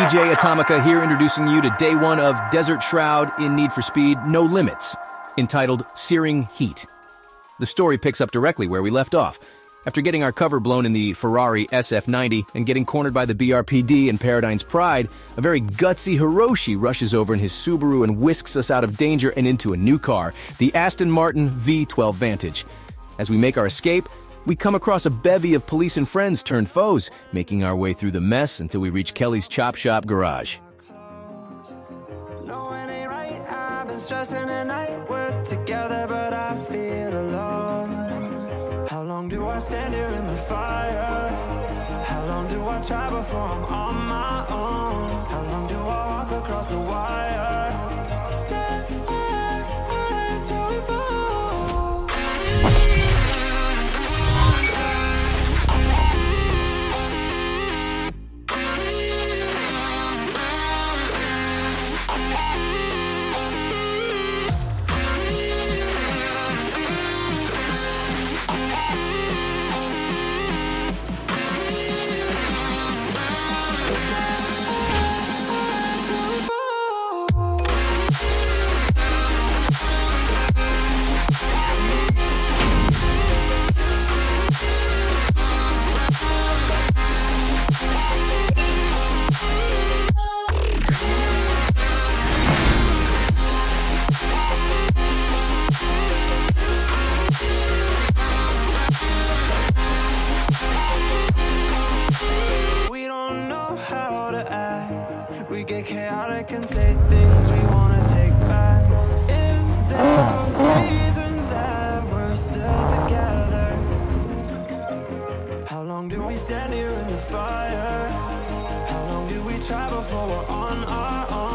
DJ Atomica here, introducing you to day one of Desert Shroud in Need for Speed No Limits, entitled Searing Heat. The story picks up directly where we left off. After getting our cover blown in the Ferrari SF90 and getting cornered by the BRPD and Paradigm's Pride, a very gutsy Hiroshi rushes over in his Subaru and whisks us out of danger and into a new car, the Aston Martin V12 Vantage. As we make our escape, we come across a bevy of police and friends turned foes, making our way through the mess until we reach Kelly's Chop Shop garage. No, it ain't right. I've been stressing at night. We're together, but I feel alone. How long do I stand here in the fire? How long do I try before I'm on my own? How long do I walk across the wire? Stay till we fall. We get chaotic and say things we wanna take back. Is there a reason that we're still together? How long do we stand here in the fire? How long do we try before we're on our own?